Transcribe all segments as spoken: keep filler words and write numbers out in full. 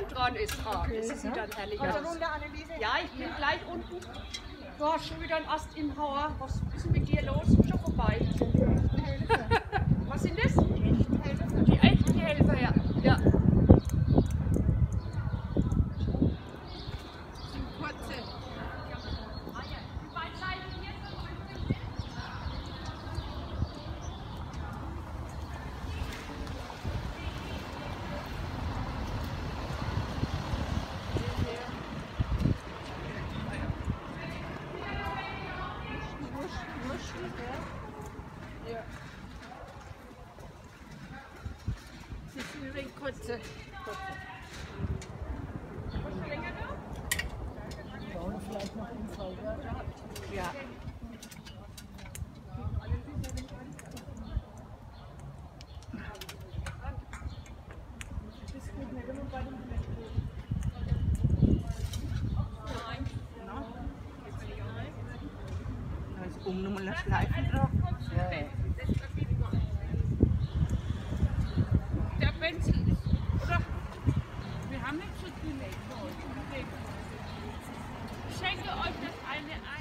dran ist. Ah, das ist wieder ein herrlicher. Also runter, Anneliese? Ja, ich bin gleich unten. Du hast schon wieder einen Ast im Hauer. Was ist denn mit dir los? Schon vorbei. Was sind das? Die echten Helfer, ja. Ja. Kurze. Ja. Das ist übrigens kurze. Vielleicht noch in zwei Wörter. Ja. Da ist oben nochmal eine Schleife drauf. Ja, ja. Der Benzel ist, oder? Wir haben nicht so viel Leben für euch. Ich schenke euch das eine ein.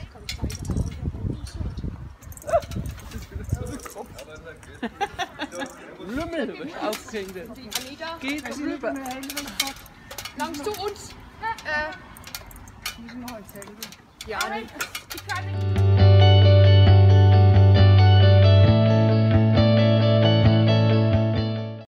Lümmel, was ich aufkriege. Anita, Geht rüber. langst du uns? Äh, Müssen wir heute selber. ja, Aber ich kann nicht.